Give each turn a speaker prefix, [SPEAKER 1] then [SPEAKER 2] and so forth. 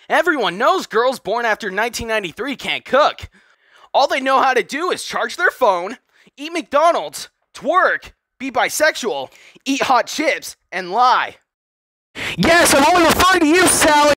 [SPEAKER 1] Everyone knows girls born after 1993 can't cook. All they know how to do is charge their phone, eat McDonald's, twerk, be bisexual, eat hot chips, and lie.
[SPEAKER 2] Yes, I'm only referring to you, Sally!